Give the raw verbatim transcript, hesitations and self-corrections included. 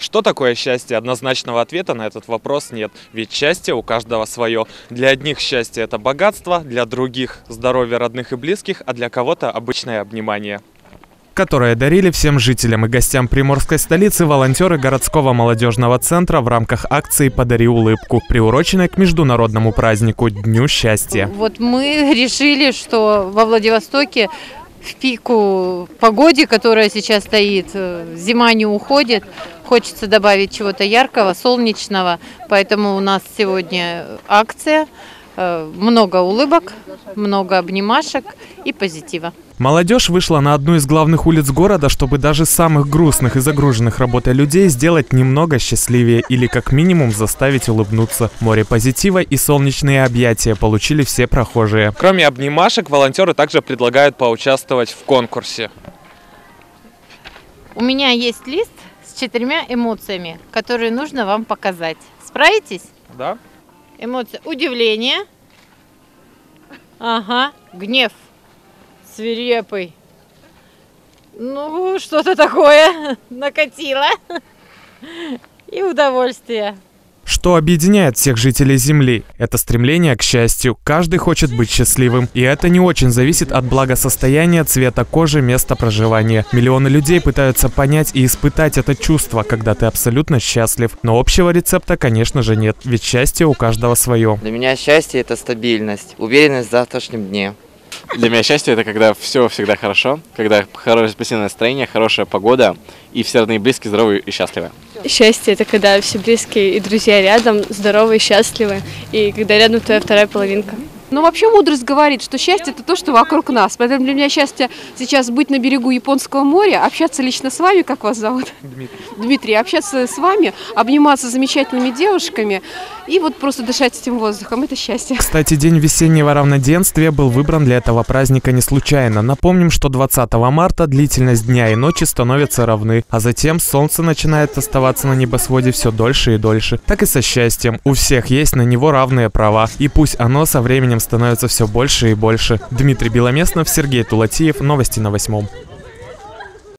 Что такое счастье? Однозначного ответа на этот вопрос нет. Ведь счастье у каждого свое. Для одних счастье – это богатство, для других – здоровье родных и близких, а для кого-то – обычное обнимание. Которое дарили всем жителям и гостям приморской столицы волонтеры городского молодежного центра в рамках акции «Подари улыбку», приуроченной к международному празднику Дню счастья. Вот мы решили, что во Владивостоке в пику погоде, которая сейчас стоит, зима не уходит, хочется добавить чего-то яркого, солнечного, поэтому у нас сегодня акция, много улыбок, много обнимашек и позитива. Молодежь вышла на одну из главных улиц города, чтобы даже самых грустных и загруженных работой людей сделать немного счастливее или как минимум заставить улыбнуться. Море позитива и солнечные объятия получили все прохожие. Кроме обнимашек, волонтеры также предлагают поучаствовать в конкурсе. У меня есть лист с четырьмя эмоциями, которые нужно вам показать. Справитесь? Да. Эмоция удивление, ага, гнев, свирепый, ну что-то такое накатило, и удовольствие. Что объединяет всех жителей Земли? Это стремление к счастью. Каждый хочет быть счастливым. И это не очень зависит от благосостояния, цвета кожи, места проживания. Миллионы людей пытаются понять и испытать это чувство, когда ты абсолютно счастлив. Но общего рецепта, конечно же, нет. Ведь счастье у каждого свое. Для меня счастье – это стабильность, уверенность в завтрашнем дне. Для меня счастье – это когда все всегда хорошо, когда хорошее позитивное настроение, хорошая погода и все родные и близкие здоровые и счастливы. Счастье – это когда все близкие и друзья рядом, здоровые, счастливы, и когда рядом твоя вторая половинка. Ну, вообще мудрость говорит, что счастье – это то, что вокруг нас. Поэтому для меня счастье сейчас быть на берегу Японского моря, общаться лично с вами, как вас зовут? Дмитрий. Дмитрий, общаться с вами, обниматься с замечательными девушками и вот просто дышать этим воздухом – это счастье. Кстати, день весеннего равноденствия был выбран для этого праздника не случайно. Напомним, что двадцатого марта длительность дня и ночи становятся равны, а затем солнце начинает оставаться на небосводе все дольше и дольше. Так и со счастьем. У всех есть на него равные права, и пусть оно со временем становится все больше и больше. Дмитрий Беломеснов, Сергей Тулатиев. Новости на восьмом.